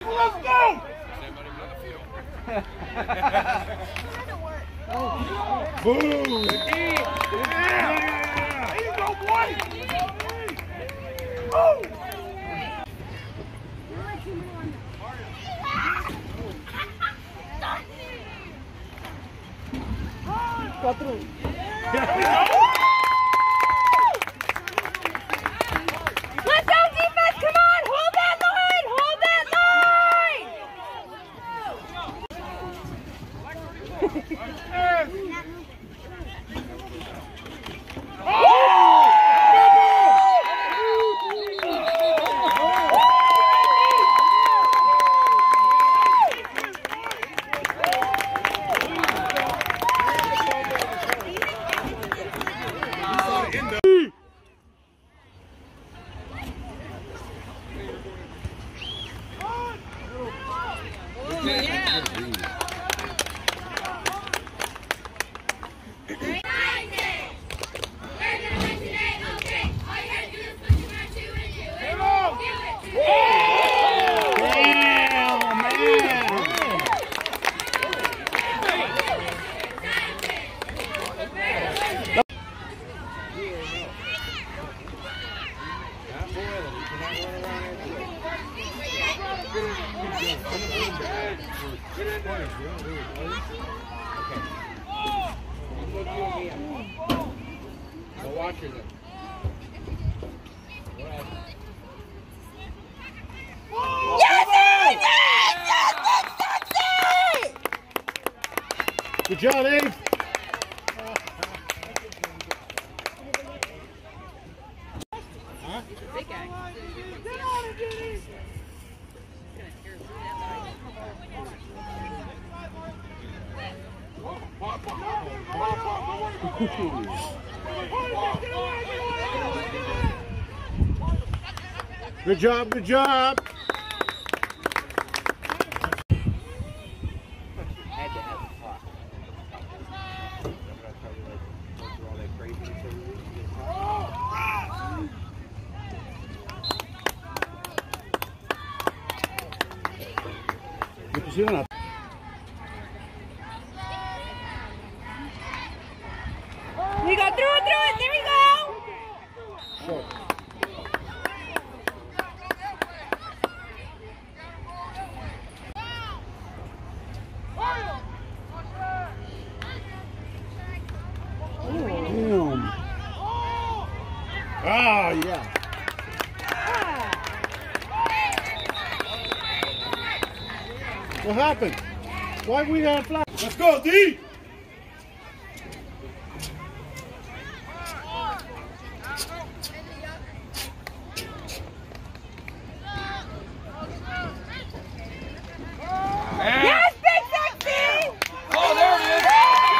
Let's go! Boom! Yeah! There you go, boy! Oh! Go through. Let's go, defense! Come on! Hold that line! Hold that line! Good job, Dave. Huh? Big guy. Good job, good job. Good to see you. We go through it, there we go! Short. Damn. Ah, yeah. What happened? Why we got a flag? Let's go, D! Yes, Big Sexy! Oh, there it is!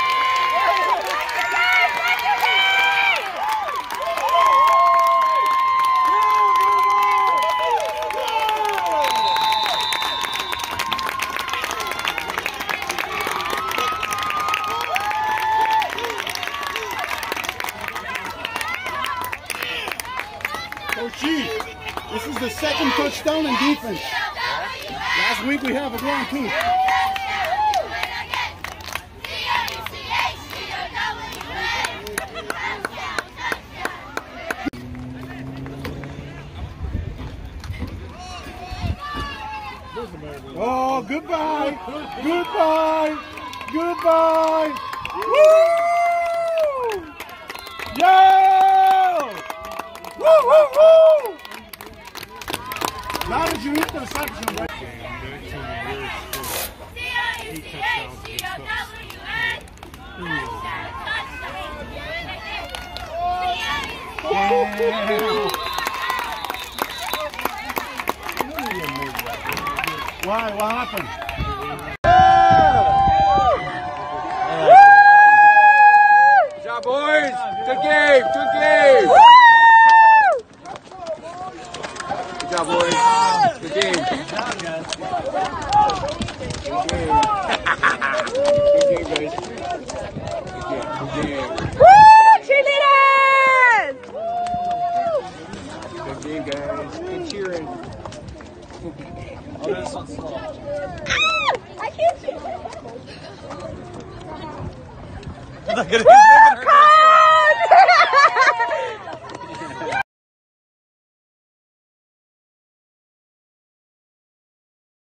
Coach G, this is the second touchdown in defense. Last week we have a ground too. Oh, goodbye, goodbye, goodbye. Woo! Yo! Woo, woo, woo! Now did you hit the reception, right? Why? What happened? Good job, boys! Good game! Good game! Good job, boys! Good game! Good job, guys! Good game! Good game, guys! Good game! Woo! Cheerleaders! Good game, guys! Good cheering! Oh, this one's slow. I can't see. Look at it.